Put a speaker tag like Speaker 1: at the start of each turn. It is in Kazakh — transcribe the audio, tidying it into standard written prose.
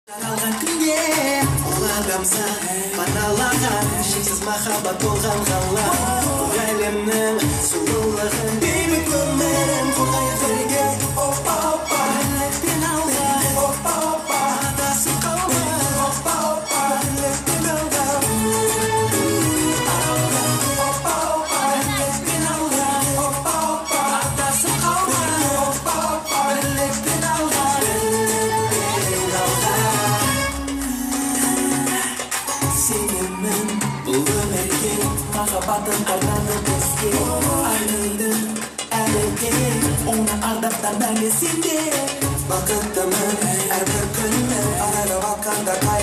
Speaker 1: Таралған күнге ұлағамса паналаған шексіз махаббат болған ғала бұл әлемнің сұлулығын бейбіт өмірін қорғайық бірге опа опа бірлікпен алға опа опа адасып қалмай опа опа бірлікпен алға опа опа бірлікпен алға опа опа адасып қалмай опа опа бірлікпен алға бұл өмірге махаббатын арнады бізге айнайды әліге оны ардақтар мәңгі сенде бақыттымын әрбір күнімнен арайлап атқанда